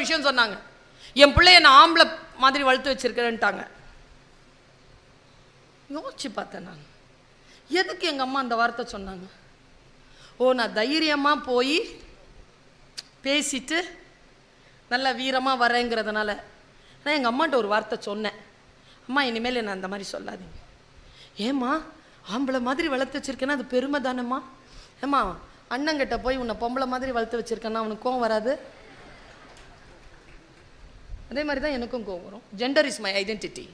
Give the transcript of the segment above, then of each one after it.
விஷயம் சொன்னாங்க. என் பிள்ளைய நான் ஆம்பளை மாதிரி வளர்த்து வச்சிருக்கிறேன்ட்டாங்க. யோசிச்சு பார்த்தேன் நான், எதுக்கு எங்கள் அம்மா அந்த வார்த்தை சொன்னாங்க? ஓ, நான் தைரியமாக போய் பேசிட்டு நல்லா வீரமாக வரேங்கிறதுனால. நான் எங்கள் அம்மாட்ட ஒரு வார்த்தை சொன்னேன், அம்மா இனிமேல் என்ன அந்த மாதிரி சொல்லாதீங்க. ஏம்மா, ஆம்பளை மாதிரி வளர்த்து வச்சிருக்கேன்னா அது பெருமை தானேம்மா. ஏம்மா, அண்ணங்கிட்ட போய் உன்னை பொம்பளை மாதிரி வளர்த்து வச்சிருக்கேன்னா அவனுக்கு கோவம் வராது? அதே மாதிரி தான் எனக்கும் கோவம் வரும். Gender is my identity.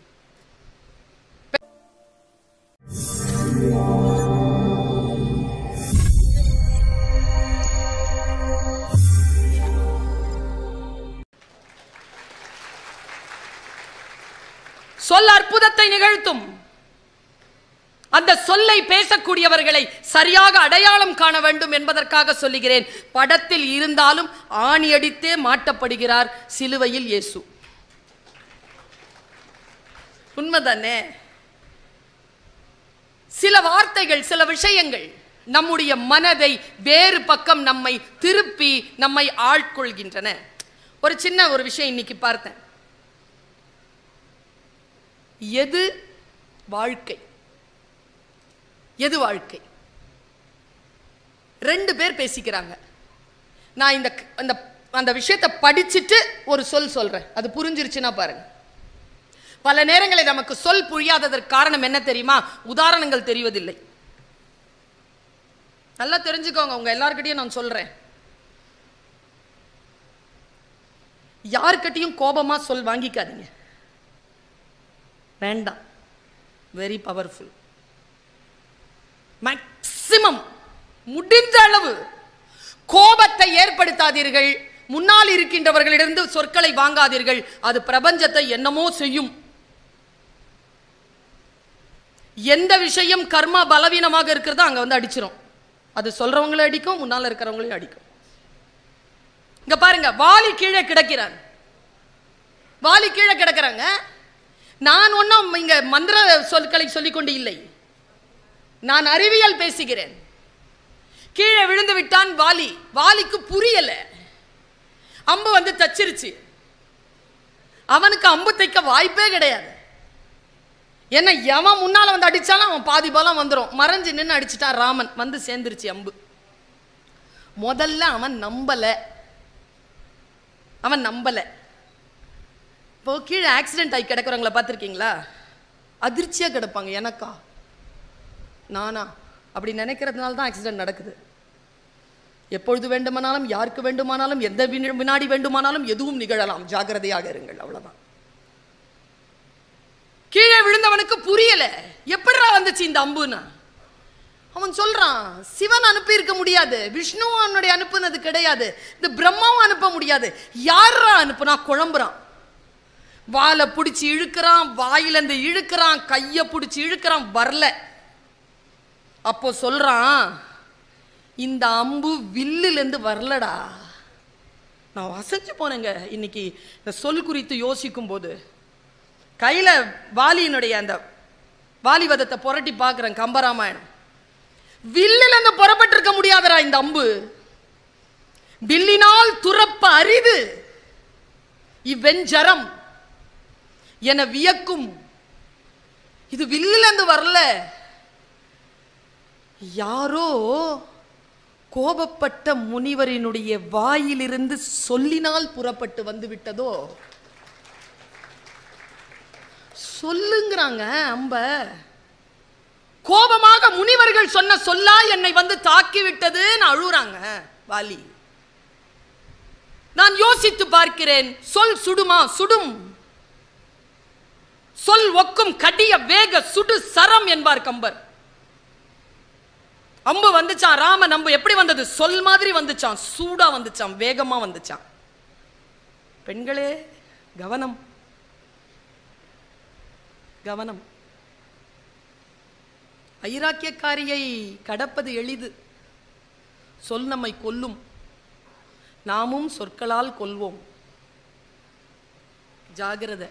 சொல் அற்புதத்தை நிகழ்த்தும். அந்த சொல்லை பேசக்கூடியவர்களை சரியாக அடையாளம் காண வேண்டும் என்பதற்காக சொல்லுகிறேன். படத்தில் இருந்தாலும் ஆணி அடித்தே மாட்டப்படுகிறார் சிலுவையில் இயேசு. உண்மைதானே? சில வார்த்தைகள், சில விஷயங்கள் நம்முடைய மனதை வேறு பக்கம் நம்மை திருப்பி நம்மை ஆட்கொள்கின்றன. ஒரு சின்ன ஒரு விஷயம் இன்னைக்கு பார்த்தேன். எது வாழ்க்கை, எது வாழ்க்கை? ரெண்டு பேர் பேசிக்கிறாங்க. நான் இந்த அந்த விஷயத்தை படிச்சுட்டு ஒரு சொல் சொல்றேன், அது புரிஞ்சிருச்சுன்னா பாருங்க. பல நேரங்களில் நமக்கு சொல் புரியாததற்கு காரணம் என்ன தெரியுமா? உதாரணங்கள் தெரிவதில்லை. நல்லா தெரிஞ்சுக்கோங்க, உங்க எல்லார்கிட்டையும் நான் சொல்றேன், யார்கிட்டையும் கோபமா சொல் வாங்கிக்காதீங்க, வேண்டாம். Very powerful. மேக்சிமம் முடிந்த அளவு கோபத்தை ஏற்படுத்தாதீர்கள். முன்னால் இருக்கின்றவர்களிடந்து சொற்களை வாங்காதீர்கள். அது பிரபஞ்சத்தை என்னமோ செய்யும். எந்த விஷயம் கர்மா பலவீனமாக இருக்கிறதோ அங்க வந்து அடிச்சிரும். அது சொல்றவங்களே அடிக்கும், முன்னால இருக்கிறவங்களையும் அடிக்கும். இங்க பாருங்க, வாலி கீழே கிடக்கிறார். வாலி கீழே கிடக்கிறாங்க. நான் ஒன்னும் இங்க மந்திர சொற்களை சொல்லிக் கொண்டு இல்லை, நான் அறிவியல் பேசுகிறேன். கீழே விழுந்து விட்டான் வாலி. வாலிக்கு புரியல, அம்பு வந்து தச்சிருச்சு. அவனுக்கு அம்பு தைக்க வாய்ப்பே கிடையாது. என்ன, எவன் முன்னால வந்து அடிச்சாலும் அவன் பாதி பலம் வந்துடும். மறைஞ்சு நின்று அடிச்சுட்டான் ராமன், வந்து சேர்ந்துருச்சு அம்பு. முதல்ல அவன் நம்பல. இப்போ கீழே ஆக்சிடென்ட் ஆகி கிடக்கிறவங்கள பார்த்துருக்கீங்களா? அதிர்ச்சியாக கிடப்பாங்க. எனக்கா, நானா அப்படி நினைக்கிறதுனால தான் ஆக்சிடென்ட் நடக்குது. எப்பொழுது வேண்டுமானாலும், யாருக்கு வேண்டுமானாலும், எந்த வினாடி வேண்டுமானாலும் எதுவும் நிகழலாம். ஜாகிரதையாக இருங்கள், அவ்வளவுதான். கீழே விழுந்தவனுக்கு புரியல, எப்படிடா வந்துச்சு இந்த அம்புன்னு. அவன் சொல்றான், சிவன் அனுப்பி இருக்க முடியாது, விஷ்ணு அவனுடைய அனுப்புனது கிடையாது, இந்த பிரம்மாவும் அனுப்ப முடியாது, யாரா அனுப்புனா? குழம்புறான். வாலை பிடிச்சி இழுக்கிறான், வாயிலிருந்து இழுக்கிறான், கைய பிடிச்சி இழுக்கிறான், வரல. அப்போ சொல்றான், இந்த அம்பு வில்லிலிருந்து வரலடா. நான் அசைஞ்சு போனேங்க இன்னைக்கு இந்த சொல் குறித்து யோசிக்கும் போது. கையில வாலியினுடைய அந்த வாலிவதத்தை புரட்டி பார்க்கிறேன், கம்பராமாயணம். வில்லிலிருந்து புறப்பட்டிருக்க முடியாதரா இந்த அம்பு. வில்லினால் துறப்ப அரிது இவ்வெஞ்சரம் என வியக்கும். இது வில்லிலிருந்து வரல, யாரோ கோபப்பட்ட முனிவரினுடைய வாயிலிருந்து சொல்லினால் புறப்பட்டு வந்து விட்டதோ. சொல்லுங்கிறாங்க அம்ப. கோபமாக முனிவர்கள் சொன்ன சொல்லா என்னை வந்து தாக்கி விட்டதுன்னு அழுறாங்க வாலி. நான் யோசித்து பார்க்கிறேன், சொல் சுடுமா? சுடும். சொல் ஒக்கும் கடிய வேக சுடு சரம் என்பார் கம்பர். அம்பு வந்துச்சான், ராமன் அம்பு எப்படி வந்தது? சொல் மாதிரி வந்துச்சான், சூடா வந்துச்சான், வேகமா வந்துச்சான். பெண்களே கவனம், கவனம். ஐராக்கியக்காரியை கடப்பது எளிது, சொல் நம்மை கொல்லும். நாமும் சொற்களால் கொல்வோம், ஜாகிரதை.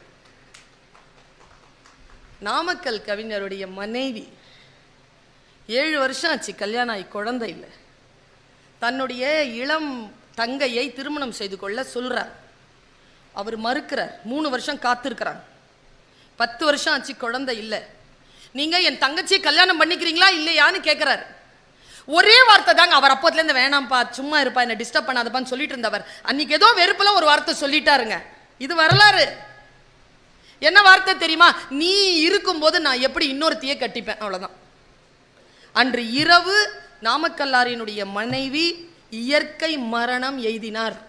நாமக்கல் கவிஞருடைய மனைவி 7 வருஷம் ஆச்சு கல்யாணம் ஆகி, குழந்தை இல்லை. தன்னுடைய இளம் தங்கையை திருமணம் செய்து கொள்ள சொல்றார். அவர் மறுக்கிறார். 3 வருஷம் காத்திருக்கிறாங்க. 10 வருஷம் ஆச்சு, குழந்தை இல்லை. நீங்க என் தங்கச்சியை கல்யாணம் பண்ணிக்கிறீங்களா இல்லையான்னு கேட்கிறார். ஒரே வார்த்தை தாங்க. அவர் அப்போதுல இருந்து வேணாம்ப்பா, சும்மா இருப்பா, என்ன டிஸ்டர்ப் பண்ணாதப்பான்னு சொல்லிட்டு இருந்தவர் அன்னைக்கு ஏதோ வெறுப்புல ஒரு வார்த்தை சொல்லிட்டாருங்க. இது வரலாறு. என்ன வார்த்தை தெரியுமா? நீ இருக்கும்போது நான் எப்படி இன்னொருத்தையே கட்டிப்பேன், அவ்வளவுதான். அன்று இரவு நாமக்கல்லாரினுடைய மனைவி இயற்கை மரணம் எய்தினார்.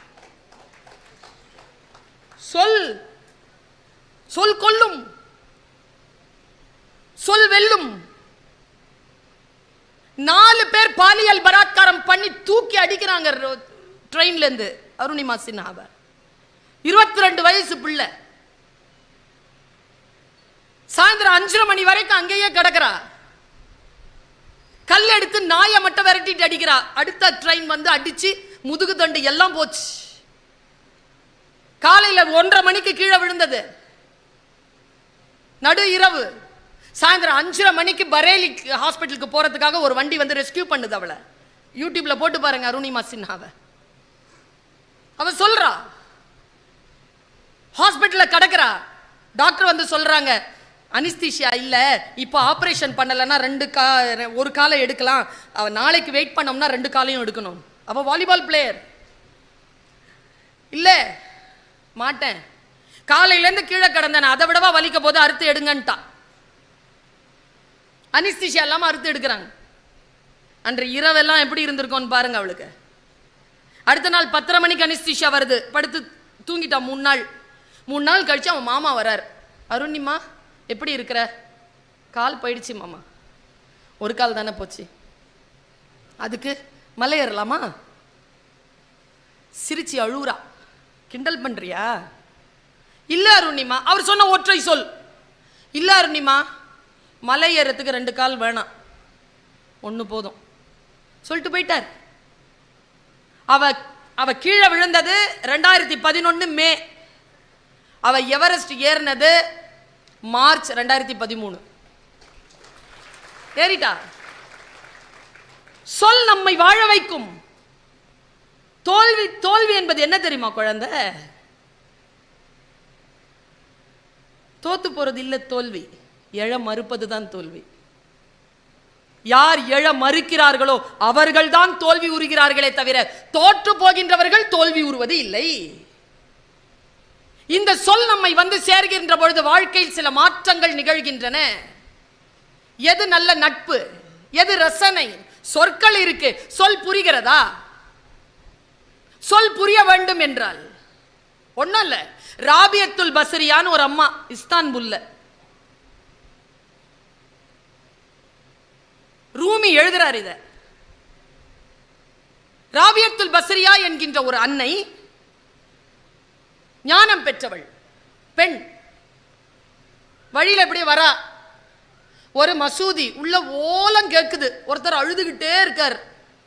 சொல் சொல் கொல்லும், சொல் வெல்லும். 4 பேர் பாலியல் பலாத்காரம் பண்ணி தூக்கி அடிக்கிறாங்க ட்ரெயின்ல இருந்து அருணிமா சின்ஹாவை. 22 வயசு பிள்ளை. சாயந்தரம் 5:30 மணி வரைக்கும் அங்கேயே கிடக்கிறா. கல் எடுத்து நாயை மட்டும் விரட்டிட்டு அடிக்கிறா. அடுத்த ட்ரெயின் வந்து அடிச்சு முதுகு தண்டு எல்லாம் போச்சு. காலையில 1:30 மணிக்கு கீழே விழுந்தது. நடு இரவு. சாயந்தரம் 5:30 மணிக்கு பரேலி ஹாஸ்பிட்டலுக்கு போறதுக்காக ஒரு வண்டி வந்து ரெஸ்கியூ பண்ணுது அவளை. யூடியூப்ல போட்டு பாருங்க அருணிமா சின்ஹாவை. அவ சொல்றா, ஹாஸ்பிட்டல்ல கிடக்குறா. டாக்டர் வந்து சொல்றாங்க, அனிஸ்தீஷியா இல்ல, இப்போ ஆபரேஷன் பண்ணலன்னா ஒரு காலை எடுக்கலாம், அவ நாளைக்கு வெயிட் பண்ணோம்னா 2 காலையும் எடுக்கணும். அவ வாலிபால் பிளேயர். இல்ல மாட்டேன், காலையில இருந்து கீழே கிடந்தேன், அதை விடவா வலிக்க போது, அறுத்து எடுங்கன்ட்டா. அனிஸ்தீஷியா இல்லாம அறுத்து எடுக்கிறாங்க. அன்று இரவெல்லாம் எப்படி இருந்திருக்கோன்னு பாருங்க அவளுக்கு. அடுத்த நாள் 10:30 மணிக்கு அனிஸ்தீஷியா வருது. படுத்து தூங்கிட்டான் 3 நாள் கழிச்சு அவன் மாமா வரார். அருணிமா எப்படி இருக்கிற? கால் போயிடுச்சு மாமா. ஒரு கால் தானே போச்சு, அதுக்கு மலை ஏறலாமா? சிரிச்சு அழுவுறா. கிண்டல் பண்றியா? இல்ல அருணிமா. அவர் சொன்ன ஒற்றை சொல், இல்ல அருணிமா, மலை ஏறத்துக்கு 2 கால் வேணாம், 1 போதும் சொல்லிட்டு போயிட்டார். அவ கீழே விழுந்தது 2011 மே. அவ எவரெஸ்ட் ஏறினது மார்ச் 2013. ஏறிட்டா. சொல் நம்மை வாழ வைக்கும். தோல்வி என்பது என்ன தெரியுமா குழந்தை? தோத்து போறது இல்ல தோல்வி, எழ மறுப்பதுதான் தோல்வி. யார் எழ மறுக்கிறார்களோ அவர்கள் தான் தோல்வி உறுகிறார்களே தவிர தோற்று போகின்றவர்கள் தோல்வி உறுவது இல்லை. இந்த சொல் நம்மை வந்து சேர்கின்ற பொழுது வாழ்க்கையில் சில மாற்றங்கள் நிகழ்கின்றன. எது நல்ல நட்பு, எது ரசனை, சொற்கள் இருக்கு. சொல் புரிகிறதா? சொல் புரிய வேண்டும் என்றால் ஒண்ணும் இல்ல. ராபியத்துல் பஸ்ரியான்னு ஒரு அம்மா இஸ்தான்புல்ல, ரூமி எழுதுறார் இத. ராபியத்துல் பஸ்ரியா என்கின்ற ஒரு அன்னை, ஞானம் பெற்றவள் பெண். வழியில எப்படி வரா, ஒரு மசூதி உள்ள ஓலம் கேக்குது, ஒருத்தர் அழுதுகிட்டே இருக்கார்.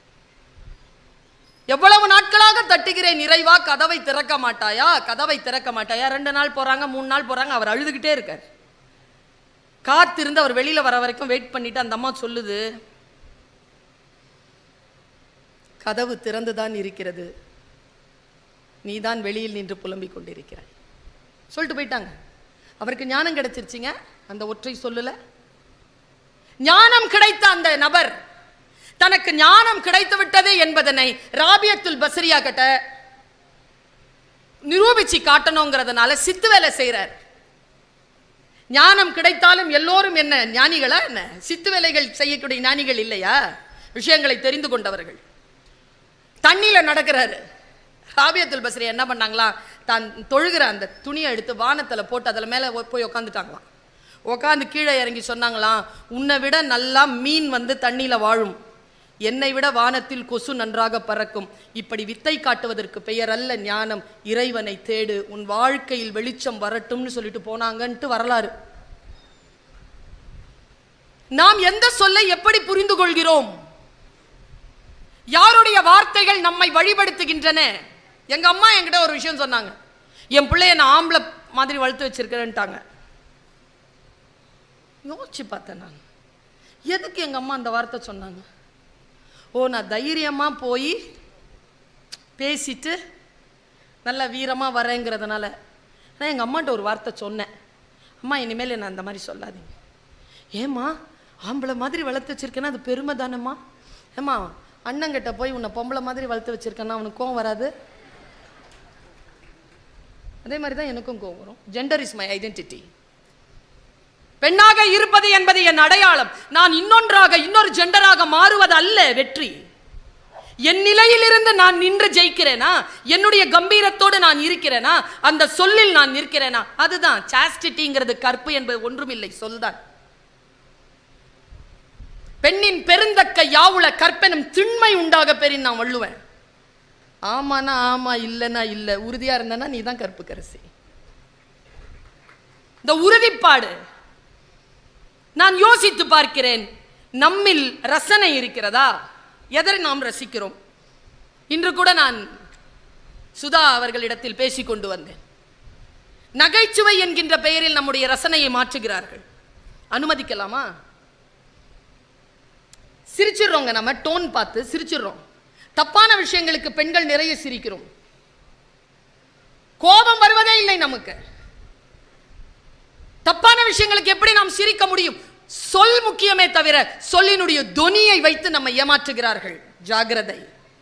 எவ்வளவு நாட்களாக தட்டுகிறேன் இறைவா, கதவை திறக்க மாட்டாயா, கதவை திறக்க மாட்டாயா. 2 நாள் போறாங்க, 3 நாள் போறாங்க, அவர் அழுதுகிட்டே இருக்கார். காத்திருந்து அவர் வெளியில வர வரைக்கும் வெயிட் பண்ணிட்டு அந்த அம்மா சொல்லுது, கதவு திறந்துதான் இருக்கிறது, நீதான் வெளியில் நின்று புலம்பிக் கொண்டிருக்கிறாய் சொல்லிட்டு போயிட்டாங்க. அவருக்கு ஞானம் கிடைச்சிருச்சுங்க அந்த ஒற்றை சொல்லுல. ஞானம் கிடைத்த அந்த நபர் தனக்கு ஞானம் கிடைத்து விட்டது என்பதனை ராபியத்துல் பஸ்ரியா கிட்ட நிரூபிச்சு காட்டணுங்கிறதுனால சித்து வேலை செய்யறார். ஞானம் கிடைத்தாலும் எல்லோரும் என்ன ஞானிகளா என்ன? சித்து வேலைகள் செய்யக்கூடிய ஞானிகள் இல்லையா? விஷயங்களை தெரிந்து கொண்டவர்கள். தண்ணியில நடக்கிறாரு. ராபியத்துல் பஸ்ரியா என்ன பண்ணாங்களா, தான் தொழுகிற அந்த துணியை எடுத்து வானத்துல போட்டு அதில் மேல போய் உட்காந்துட்டாங்களாம். உட்காந்து கீழே இறங்கி சொன்னாங்களாம், உன்னை விட நல்லா மீன் வந்து தண்ணியில வாழும், என்னை விட வானத்தில் கொசு நன்றாக பறக்கும். இப்படி வித்தை காட்டுவதற்கு பெயர் அல்ல ஞானம், இறைவனை தேடு, உன் வாழ்க்கையில் வெளிச்சம் வரட்டும்னு சொல்லிட்டு போனாங்கன்ட்டு வரலாறு. நாம் எந்த சொல்லை எப்படி புரிந்து கொள்கிறோம்? யாருடைய வார்த்தைகள் நம்மை வழிபடுத்துகின்றன? எங்க அம்மா என்கிட்ட ஒரு விஷயம் சொன்னாங்க, என் பிள்ளைய நான் ஆம்பளை மாதிரி வளர்த்து வச்சிருக்கிறேன்ட்டாங்க. யோசிச்சு பார்த்தேன் நான், எதுக்கு எங்க அம்மா அந்த வார்த்தை சொன்னாங்க? ஓ, நான் தைரியமா போய் பேசிட்டு நல்ல வீரமாக வரேங்கிறதுனால. நான் எங்கள் அம்மாட்ட ஒரு வார்த்தை சொன்னேன், அம்மா இனிமேல் என்ன அந்த மாதிரி சொல்லாதீங்க. ஏம்மா ஆம்பளை மாதிரி வளர்த்து வச்சிருக்கேன்னா அது பெருமை தானம்மா. ஏம்மா அண்ணங்கிட்ட போய் உன்னை பொம்பளை மாதிரி வளர்த்து வச்சிருக்கேன்னா அவனுக்கு கோவம் வராது? அதே மாதிரி தான் எனக்கும் கோவம் வரும். Gender is my identity. பெண்ணாக இருப்பது என்பது என் அடையாளம். நான் இன்னொன்றாக இன்னொரு ஜெண்டராக மாறுவது அல்ல வெற்றி. என் நிலையிலிருந்து நான் நின்று ஜெயிக்கிறேனா, என்னுடைய கம்பீரத்தோடு நான் இருக்கிறேனா, அந்த சொல்லில் நான் நிற்கிறேனா, அதுதான் சாஸ்டிட்டிங்கிறது. கற்பு என்பது ஒன்றுமில்லை, சொல்தான். பெண்ணின் பெருந்தக்க யாவுல கற்பெனும் திண்மை உண்டாக பெறின் நான் வள்ளுவேன். ஆமானா ஆமா, இல்லைன்னா இல்லை. உறுதியா இருந்தனா நீ தான் கற்பு கரசி. இந்த உறுதிப்பாடு நான் யோசித்து பார்க்கிறேன். நம்மில் ரசனை இருக்கிறதா? எதை நாம் ரசிக்கிறோம்? இன்று கூட நான் சுதா அவர்களிடத்தில் பேசிக் கொண்டு வந்தேன். நகைச்சுவை என்கின்ற பெயரில் நம்முடைய ரசனையை மாற்றுகிறார்கள். அனுமதிக்கலாமா? சிரிச்சிடுறோங்க, நம்ம டோன் பார்த்து சிரிச்சிடுறோம். தப்பான விஷயங்களுக்கு பெண்கள் நிறைய சிரிக்கிறோம். கோபம் வருவதே இல்லை நமக்கு. தப்பான விஷயங்களுக்கு எப்படி நாம் சிரிக்க முடியும்? சொல் முக்கியமே தவிர சொல்லினுடைய தொனியை வைத்து நம்ம ஏமாற்றுகிறார்கள். ஜாகிரதை.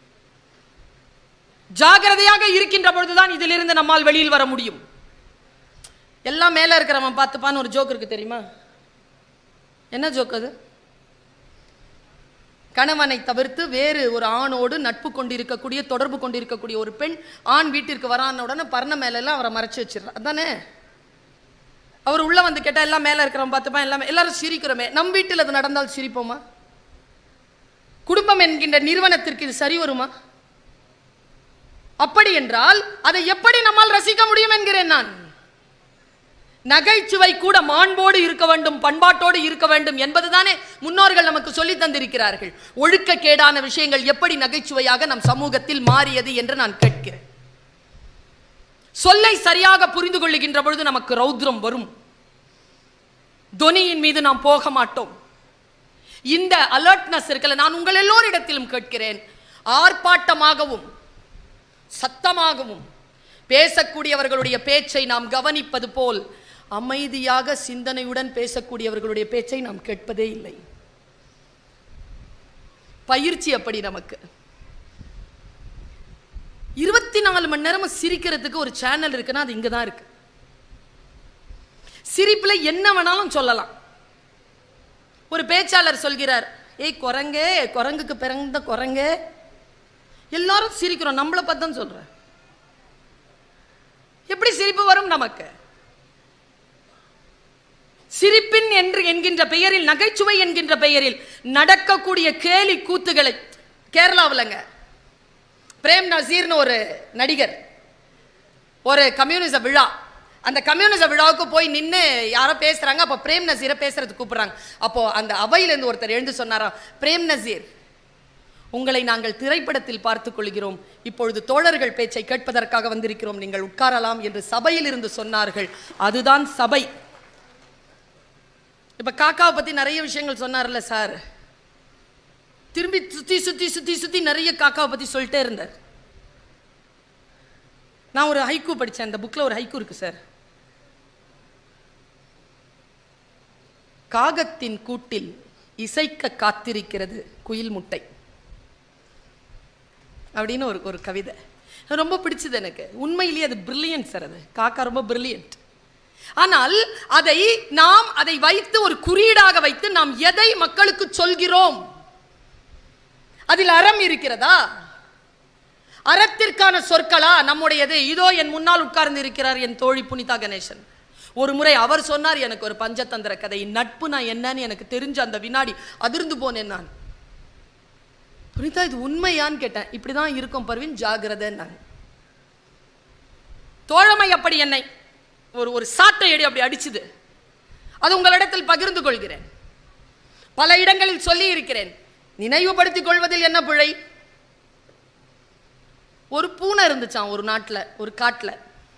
ஜாகிரதையாக இருக்கின்ற பொழுதுதான் இதிலிருந்து நம்மால் வெளியில் வர முடியும். எல்லாம் மேல இருக்கிறவன் பார்த்துப்பான்னு ஒரு ஜோக் இருக்கு தெரியுமா? என்ன ஜோக் அது? கணவனை தவிர்த்து வேறு ஒரு ஆணோடு நட்பு கொண்டிருக்கக்கூடிய, தொடர்பு கொண்டிருக்கக்கூடிய ஒரு பெண் ஆண் வீட்டிற்கு வரான உடனே பர்ண மேல எல்லாம் அவரை மறைச்சு வச்சிடறா. அதானே? அவர் உள்ள வந்து கேட்டா எல்லாம் மேல இருக்கிறவன் பார்த்துப்பான், எல்லாமே எல்லாரும் சிரிக்கிறோமே. நம் வீட்டில் அது நடந்தால் சிரிப்போமா? குடும்பம் என்கின்ற நிறுவனத்திற்கு இது சரி வருமா? அப்படி என்றால் அதை எப்படி நம்மால் ரசிக்க முடியும் என்கிறேன் நான். நகைச்சுவை கூட மாண்போடு இருக்க வேண்டும், பண்பாட்டோடு இருக்க வேண்டும் என்பதுதானே முன்னோர்கள் நமக்கு சொல்லி தந்திருக்கிறார்கள். ஒழுக்கக்கேடான விஷயங்கள் எப்படி நகைச்சுவையாக நம் சமூகத்தில் மாறியது என்று நான் கேட்கிறேன். சொல்லை சரியாக புரிந்து கொள்ளுகின்ற பொழுது நமக்கு ரௌத்ரம் வரும். தொனியின் மீது நாம் போக மாட்டோம். இந்த அலர்ட்னஸ் இருக்கல. நான் உங்கள் எல்லோரிடத்திலும் கேட்கிறேன், ஆர்ப்பாட்டமாகவும் சத்தமாகவும் பேசக்கூடியவர்களுடைய பேச்சை நாம் கவனிப்பது போல் அமைதியாக சிந்தனையுடன் பேசக்கூடியவர்களுடைய பேச்சை நாம் கேட்பதே இல்லை. பயிற்சி அப்படி நமக்கு. 24 மணி நேரம் சிரிக்கிறதுக்கு ஒரு சேனல் இருக்குன்னா அது இங்கதான் இருக்கு. சிரிப்புல என்ன வேணாலும் சொல்லலாம். ஒரு பேச்சாளர் சொல்கிறார், ஏய் குரங்கே, குரங்குக்கு பிறந்த குரங்கே. எல்லாரும் சிரிக்கிறோம், நம்மளை பார்த்து சொல்ற. எப்படி சிரிப்பு வரும் நமக்கு? சிரிப்பின் என்று என்கின்ற பெயரில், நகைச்சுவை என்கின்ற பெயரில் நடக்கக்கூடிய கேலி கூத்துகளை கேரளாவிலங்க பிரேம் நசீர்னு ஒரு நடிகர் ஒரு கம்யூனிச விழா, அந்த கம்யூனிச விழாவுக்கு போய் நின்று யாரோ பேசுறாங்க. அப்போ பிரேம் நசீரை பேசுறதுக்கு கூப்பிடுறாங்க. அப்போ அந்த அவையிலிருந்து ஒருத்தர் எழுந்து சொன்னாராம், பிரேம் நசீர், உங்களை நாங்கள் திரைப்படத்தில் பார்த்துக் கொள்கிறோம், இப்பொழுது தோழர்கள் பேச்சை கேட்பதற்காக வந்திருக்கிறோம், நீங்கள் உட்காரலாம் என்று சபையில் இருந்து சொன்னார்கள். அதுதான் சபை. இப்ப காக்காவை பத்தி நிறைய விஷயங்கள் சொன்னார்ல சார், திரும்பி சுத்தி சுத்தி சுத்தி சுத்தி நிறைய காக்காவை பத்தி சொல்லிட்டே இருந்தார். நான் ஒரு ஹைக்கூ படித்தேன், அந்த புக்ல ஒரு ஹைக்கூ இருக்கு சார். காகத்தின் கூட்டில் இசைக்க காத்திருக்கிறது குயில் முட்டை அப்படின்னு ஒரு கவிதை ரொம்ப பிடிச்சது எனக்கு. உண்மையிலேயே அது பிரில்லியன்ட் சார். அது காக்கா ரொம்ப பிரில்லியன்ட். ஆனால் அதை வைத்து ஒரு குறியீடாக வைத்து நாம் எதை மக்களுக்கு சொல்கிறோம்? அதில் அறம் இருக்கிறதா? அறத்திற்கான சொற்களா நம்முடையது? இதோ என் முன்னால் உட்கார்ந்து இருக்கிறார் என் தோழி புனிதா கணேசன். ஒரு முறை அவர் சொன்னார் எனக்கு ஒரு பஞ்சதந்திர கதை. நட்பு நான் என்னன்னு எனக்கு தெரிஞ்ச அந்த வினாடி அதிர்ந்து போனேன் நான். புனிதா இது உண்மையான்னு கேட்டேன். இப்படிதான் இருக்கும் பர்வீன், ஜாகிரதை. நான் தோழமை அப்படி என்னை ஒரு சாட்டை அடி அப்படி அடிச்சுது. அது உங்களிடத்தில் பகிர்ந்து கொள்கிறேன். பல இடங்களில் சொல்லி இருக்கிறேன். நினைவுபடுத்திக் கொள்வதில் என்ன பிழை? ஒரு பூனை இருந்துச்சான் ஒரு நாட்டில், ஒரு காட்டில்.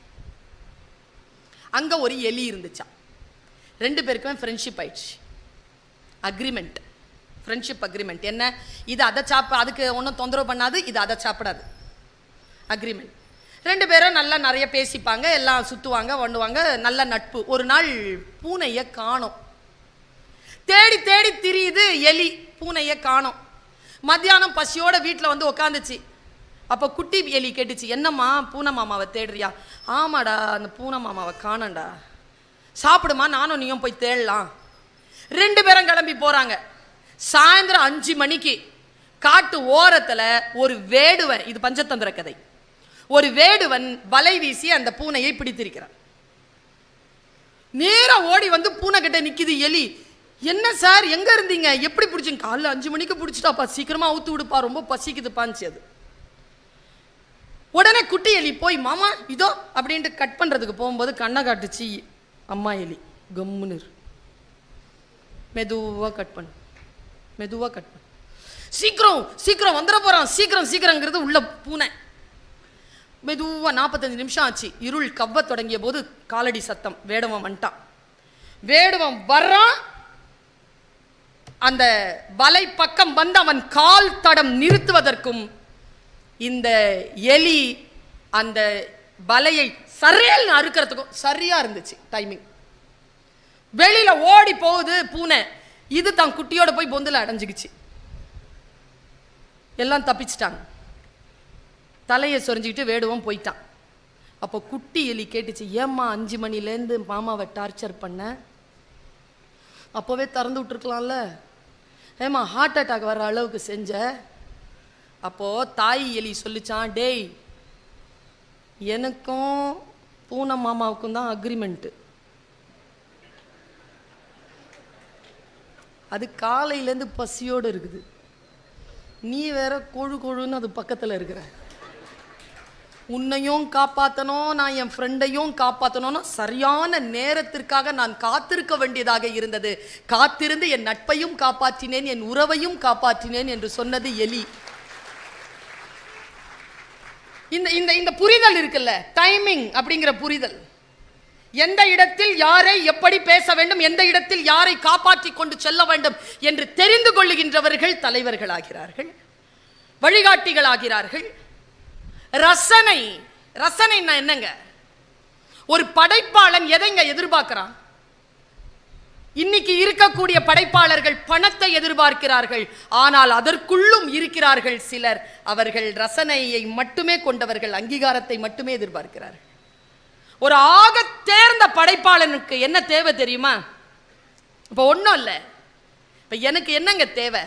அங்க ஒரு எலி இருந்துச்சான். ரெண்டு பேருக்குமே ஃப்ரெண்ட்ஷிப் ஆயிடுச்சு. அக்ரிமெண்ட், ஃப்ரெண்ட்ஷிப் அக்ரிமெண்ட் என்ன? இது அதை சாப்பிட, அதுக்கு ஒன்றும் தொந்தரவு பண்ணாது, இது அதை சாப்பிடாது. அக்ரிமெண்ட். 2 பேரும் நல்லா நிறைய பேசிப்பாங்க, எல்லாம் சுற்றுவாங்க பண்ணுவாங்க, நல்ல நட்பு. ஒரு நாள் பூனையை காணோம். தேடி தேடி திரியுது எலி, பூனையை காணோம். மத்தியானம் பசியோட வீட்டில் வந்து உக்காந்துச்சு. அப்போ குட்டி எலி கேட்டுச்சு, என்னம்மா பூனை மாமாவை தேடுறியா? ஆமாடா, அந்த பூனை மாமாவை காணண்டா. சாப்பிடுமா, நானும் நீயும் போய் தேடலாம். 2 பேரும் கிளம்பி போறாங்க. சாயந்தரம் 5 மணிக்கு காட்டு ஓரத்தில் ஒரு வேடுவன், இது பஞ்சதந்திர கதை, ஒரு வேடுவன் வலை வீசி அந்த பூனையை பிடித்திருக்கிறான். நேரா ஓடி வந்து பூனை கிட்ட நிக்குது எலி. என்ன சார், எங்க இருந்தீங்க, எப்படி பிடிச்சிங்க? காலைல 5 மணிக்கு பிடிச்சிட்டாப்பா, சீக்கிரமா அவுத்து விடுப்பா, ரொம்ப பசிக்குதுப்பான்னு. அது உடனே குட்டி எலி போய், மாமா இதோ அப்படின்ட்டு கட் பண்றதுக்கு போகும்போது கண்ணை காட்டுச்சு அம்மா எலி. கம்முன்னு மெதுவா கட் பண்ணு, மெதுவா கட் பண்ணு, சீக்கிரம் சீக்கிரம் வந்துட போறான், சீக்கிரம் சீக்கிரங்கிறது உள்ள பூனை. மெதுவா 45 நிமிஷம் ஆச்சு. இருள் கவ்வ தொடங்கிய போது காலடி சத்தம். வேடுவன் வந்துட்டான். வேடுவன் வர்றான். அந்த வலை பக்கம் வந்து அவன் கால் தடம் நிறுத்துவதற்கும் இந்த எலி அந்த வலையை சரையல் அறுக்கிறதுக்கும் சரியா இருந்துச்சு டைமிங். வெளியில ஓடி போகுது பூனை. இது தான் குட்டியோட போய் பொந்துல அடைஞ்சுக்கிச்சு. எல்லாம் தப்பிச்சிட்டாங்க. தலையை சொரிஞ்சுக்கிட்டு வேடுவன் போயிட்டான். அப்போ குட்டி எலி கேட்டுச்சு, ஏம்மா 5 மணிலேருந்து மாமாவை டார்ச்சர் பண்ண? அப்போவே திறந்து விட்டுருக்கலாம்ல. ஏம்மா ஹார்ட் அட்டாக் வர்ற அளவுக்கு செஞ்ச? அப்போ தாய் எலி சொல்லிச்சான், டேய் எனக்கும் பூனை மாமாவுக்கும் தான் அக்ரிமெண்ட்டு. அது காலையிலேருந்து பசியோடு இருக்குது, நீ வேற கொழு கொழுன்னு அது பக்கத்தில் இருக்கிற. உன்னையும் காப்பாற்றணும், நான் என் ஃப்ரெண்டையும் காப்பாற்றணும்னா சரியான நேரத்திற்காக நான் காத்திருக்க வேண்டியதாக இருந்தது. காத்திருந்து என் நட்பையும் காப்பாற்றினேன், என் உறவையும் காப்பாற்றினேன் என்று சொன்னது எலி. இந்த புரிதல் இருக்குல்ல, டைமிங் அப்படிங்கிற புரிதல். எந்த இடத்தில் யாரை எப்படி பேச வேண்டும், எந்த இடத்தில் யாரை காப்பாற்றி கொண்டு செல்ல வேண்டும் என்று தெரிந்து கொள்ளுகின்றவர்கள் தலைவர்கள் ஆகிறார்கள், வழிகாட்டிகள் ஆகிறார்கள். ரசனை, ரசனைன்னா என்னங்க? ஒரு படைப்பாளன் எதைங்க எதிர்பார்க்கிறான்? இன்னைக்கு இருக்கக்கூடிய படைப்பாளர்கள் பணத்தை எதிர்பார்க்கிறார்கள். ஆனால் அதற்குள்ளும் இருக்கிறார்கள் சிலர், அவர்கள் ரசனையை மட்டுமே கொண்டவர்கள், அங்கீகாரத்தை மட்டுமே எதிர்பார்க்கிறார்கள். ஒரு ஆக தேர்ந்த படைப்பாளனுக்கு என்ன தேவை தெரியுமா? இப்ப ஒன்றும் இல்லை, இப்ப எனக்கு என்னங்க தேவை?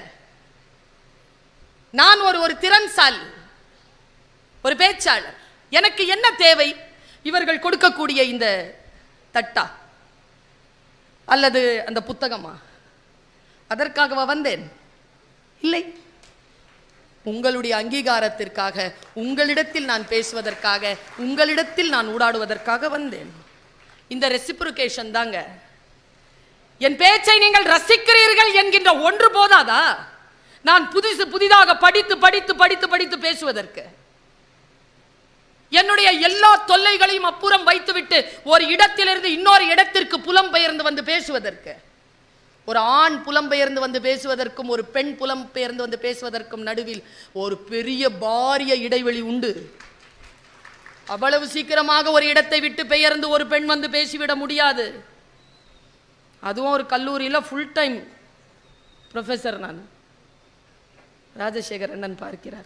நான் ஒரு திறன்சாலி, ஒரு பேச்சாளர். எனக்கு என்ன தேவை? இவர்கள் கொடுக்கக்கூடிய இந்த தட்டா அல்லது அந்த புத்தகமா? அதற்காகவா வந்தேன்? இல்லை. உங்களுடைய அங்கீகாரத்திற்காக, உங்களிடத்தில் நான் பேசுவதற்காக, உங்களிடத்தில் நான் ஊடாடுவதற்காக வந்தேன். இந்த ரெசிப்ரோகேஷன் தாங்க. என் பேச்சை நீங்கள் ரசிக்கிறீர்கள் என்கின்ற ஒன்று போதாதா நான் புதிதாக படித்து படித்து படித்து படித்து பேசுவதற்கு? என்னுடைய எல்லா தொல்லைகளையும் அப்புறம் வைத்துவிட்டு ஒரு இடத்திலிருந்து இன்னொரு இடத்திற்கு புலம்பெயர்ந்து வந்து பேசுவதற்கு, ஒரு ஆண் புலம்பெயர்ந்து வந்து பேசுவதற்கும் ஒரு பெண் புலம்பெயர்ந்து வந்து பேசுவதற்கும் நடுவில் ஒரு பெரிய பாரிய இடைவெளி உண்டு. அவ்வளவு சீக்கிரமாக ஒரு இடத்தை விட்டு பெயர்ந்து ஒரு பெண் வந்து பேசிவிட முடியாது. அதுவும் ஒரு கல்லூரியில் ஃபுல் டைம் ப்ரொஃபஸர். நான் ராஜசேகர் அண்ணன் பார்க்கிறார்.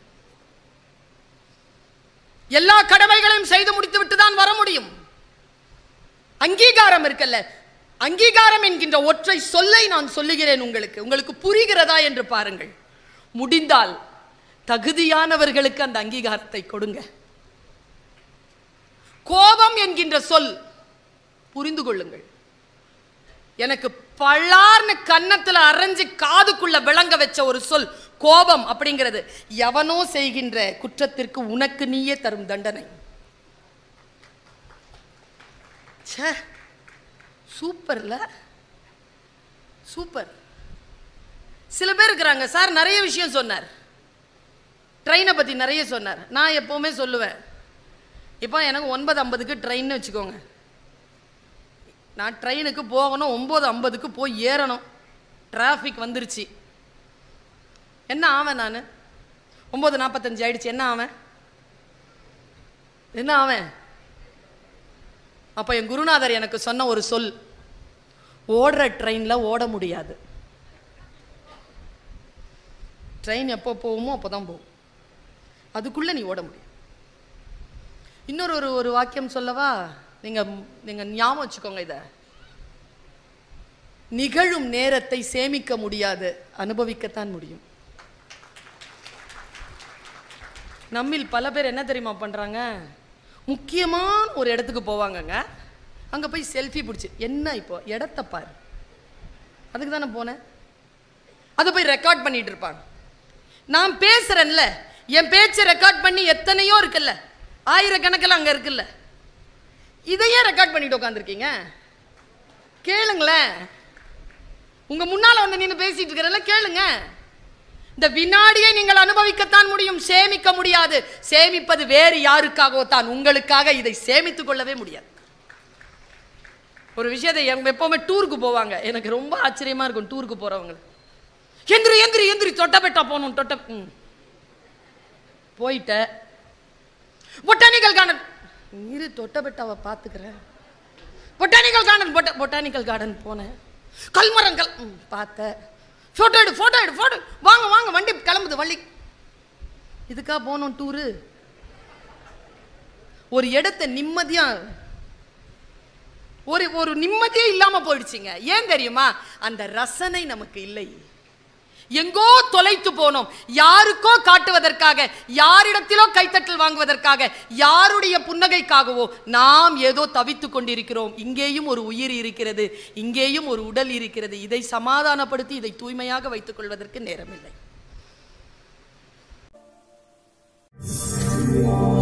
எல்லா கடமைகளையும் செய்து முடித்து விட்டு தான் வர முடியும். அங்கீகாரம் இருக்கல்ல, அங்கீகாரம் என்கின்ற ஒற்றை சொல்லை நான் சொல்லுகிறேன் உங்களுக்கு. உங்களுக்கு புரிகிறதா என்று பாருங்கள். முடிந்தால் தகுதியானவர்களுக்கு அந்த அங்கீகாரத்தை கொடுங்க. கோபம் என்கின்ற சொல் புரிந்து கொள்ளுங்கள். எனக்கு பல்லார்னு கன்னத்துல அரைஞ்சு காதுக்குள்ள விளங்க வச்ச ஒரு சொல் கோபம் அப்படிங்கிறது. எவனோ செய்கின்ற குற்றத்திற்கு உனக்கு நீயே தரும் தண்டனை. சூப்பர்ல, சூப்பர். சில பேர் இருக்கிறாங்க, சார் நிறைய விஷயம் சொன்னார், ட்ரெயினை பத்தி நிறைய சொன்னார். நான் எப்பவுமே சொல்லுவேன், இப்போ எனக்கு 9:50க்கு ட்ரெயின் வச்சுக்கோங்க, நான் ட்ரெயினுக்கு போகணும், 9:50க்கு போய் ஏறணும். டிராஃபிக் வந்துருச்சு, என்ன ஆவேன்? நான் 9:45 ஆயிடுச்சு, என்ன ஆவேன்? என்ன அவன்? அப்ப என் குருநாதர் எனக்கு சொன்ன ஒரு சொல், ஓடுற ட்ரெயின்ல ஓட முடியாது. ட்ரெயின் எப்போ போகுமோ அப்போதான் போகும், அதுக்குள்ள நீ ஓட முடியும். இன்னொரு ஒரு வாக்கியம் சொல்லவா? நீங்க ஞாபகம் வச்சுக்கோங்க, இத நிகழும் நேரத்தை சேமிக்க முடியாது, அனுபவிக்கத்தான் முடியும். நம்மில் பல பேர் என்ன தெரியுமா பண்றாங்க? முக்கியமான ஒரு இடத்துக்கு போவாங்கங்க, அங்க போய் செல்ஃபி பிடிச்சி, என்ன இப்போ இடத்த பாரு, அதுக்கு தானே போனேன், அதை போய் ரெக்கார்ட் பண்ணிட்டு இருப்பாங்க. நான் பேசுறேன்ல, என் பேச்சை ரெக்கார்ட் பண்ணி எத்தனையோ இருக்குல்ல, ஆயிரக்கணக்கில் அங்க இருக்குல்ல, இதையே ரெக்கார்ட் பண்ணிட்டு உட்காந்துருக்கீங்க. கேளுங்களேன், உங்க முன்னால வந்து நீங்க பேசிட்டு இருக்கிறல, கேளுங்க. இந்த வினாடியை நீங்கள் அனுபவிக்கத்தான் முடியும், சேமிக்க முடியாது. சேமிப்பது வேறு யாருக்காகவோ தான், உங்களுக்காக இதை சேமித்துக் கொள்ளவே முடியாது. ஒரு விஷயத்தை எப்பவுமே டூருக்கு போவாங்க, எனக்கு ரொம்ப ஆச்சரியமா இருக்கும். டூருக்கு போறவங்க, எந்திரி எந்திரி எந்திரி, தொட்டபெட்டா போகணும், போயிட்ட பொட்டானிக்கல் கார்டன், இரு தொட்டபெட்டாவை பார்த்துக்கிறேன். பொட்டானிக்கல் கார்டன் பொட்டானிக்கல் கார்டன் போனேன், கல்மரங்கள் பார்த்த, போட்டோ எடு போட்டோ எடு போட்டோ, வாங்க வாங்க வண்டி கிளம்புது வள்ளி. இதுக்கா போனோம் டூரு? ஒரு இடத்தை நிம்மதியா, ஒரு நிம்மதியே இல்லாம போயிடுச்சுங்க. ஏன் தெரியுமா? அந்த ரசனை நமக்கு இல்லை. எங்கோ தொலைத்து போனோம், யாருக்கோ காட்டுவதற்காக, யாரிடத்திலோ கைத்தட்டல் வாங்குவதற்காக, யாருடைய புன்னகைக்காகவோ நாம் ஏதோ தவித்துக் கொண்டிருக்கிறோம். இங்கேயும் ஒரு உயிர் இருக்கிறது, இங்கேயும் ஒரு உடல் இருக்கிறது. இதை சமாதானப்படுத்தி இதை தூய்மையாக வைத்துக் கொள்வதற்கு நேரமில்லை.